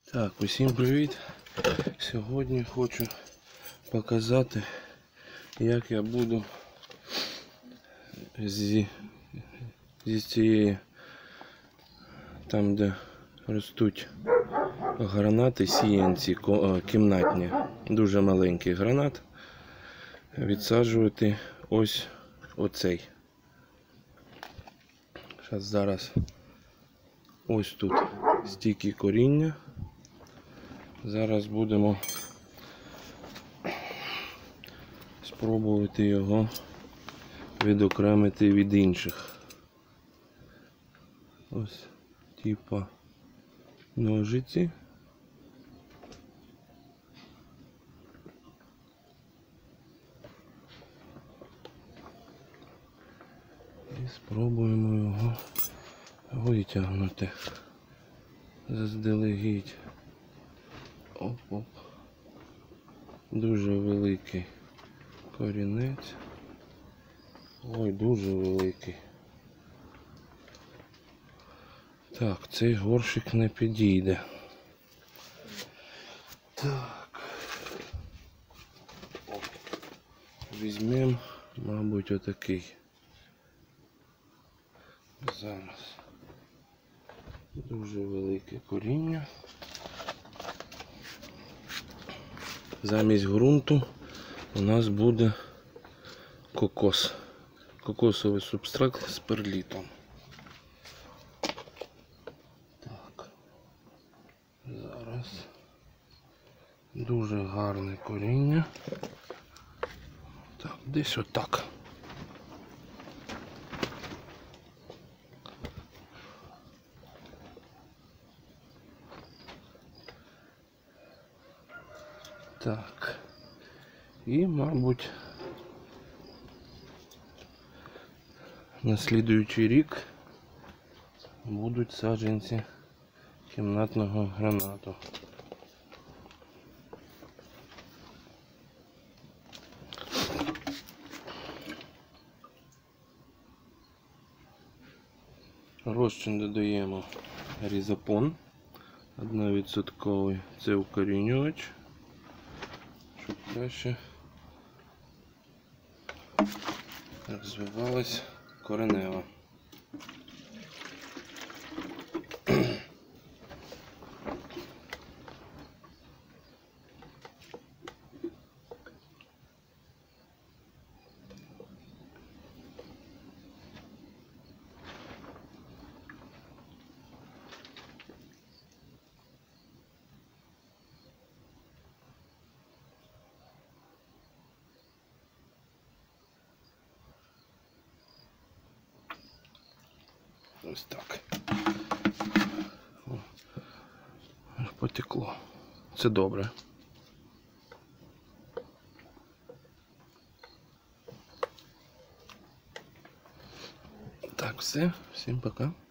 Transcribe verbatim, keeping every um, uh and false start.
Так, усім привіт! Сьогодні хочу показати, як я буду зі, зі цієї, там де ростуть гранати, сіянці кімнатні, дуже маленький гранат, відсаджувати ось оцей. Зараз, зараз ось тут стільки коріння. Зараз будемо спробувати його відокремити від інших. Ось, типа ножиці. І спробуємо його витягнути заздалегідь. Оп-оп. Дуже великий корінець. Ой, дуже великий. Так, цей горщик не підійде. Так. Візьмемо, мабуть, отакий. Зараз. Дуже велике коріння. Замість ґрунту у нас буде кокос. Кокосовий субстрат з перлітом. Так. Зараз. Дуже гарне коріння. Так, десь отак. Так, і, мабуть, на слідуючий рік будуть саджанці кімнатного гранату. Розчин додаємо різопон одновідсотковий, це укорінювач, щоб краще розвивалась коренева. Ось так. О, потекло. Це добре. Так, все. Всім пока.